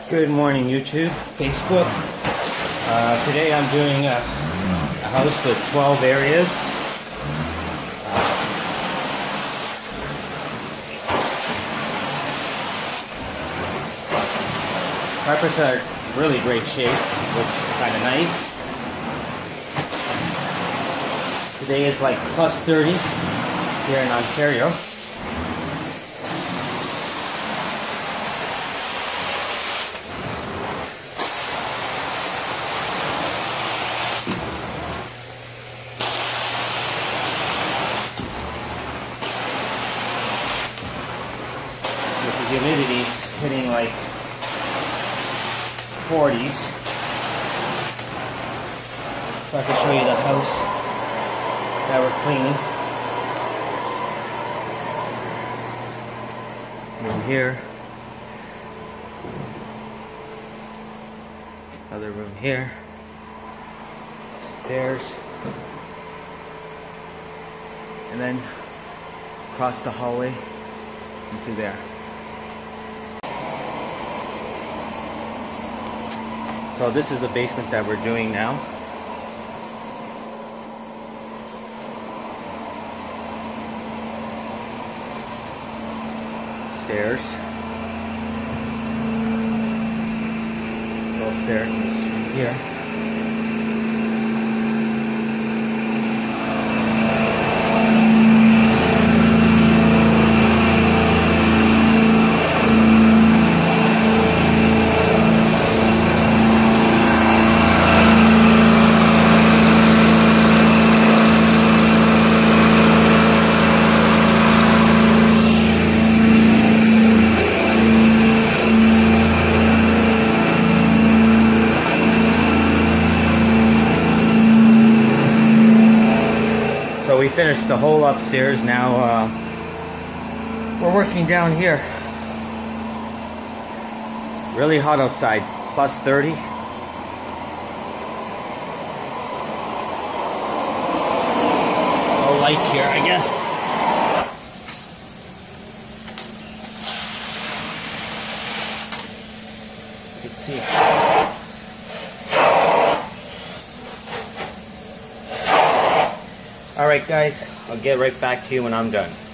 Good morning, YouTube, Facebook. Today I'm doing a house with 12 areas. Carpets are really great shape, which is kind of nice. Today is like plus 30 here in Ontario. The humidity is hitting like 40s. So I can show you the house that we're cleaning. Room here. Another room here. Stairs. And then across the hallway into there. So this is the basement that we're doing now. Stairs. Little stairs here. So we finished the whole upstairs. Now we're working down here. Really hot outside, plus 30. No light here, I guess. You can see. Alright guys, I'll get right back to you when I'm done.